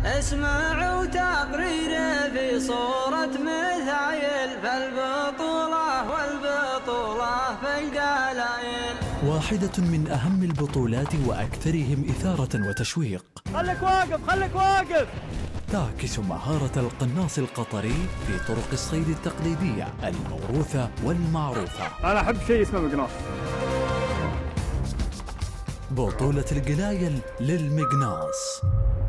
اسمعوا تقرير في صورة مثايل، فالبطولة والبطولة في القلايل. واحدة من أهم البطولات وأكثرهم إثارة وتشويق. خليك واقف خليك واقف. تعكس مهارة القناص القطري في طرق الصيد التقليدية الموروثة والمعروفة. أنا أحب شيء اسمه مقناص. بطولة القلايل للمقناص.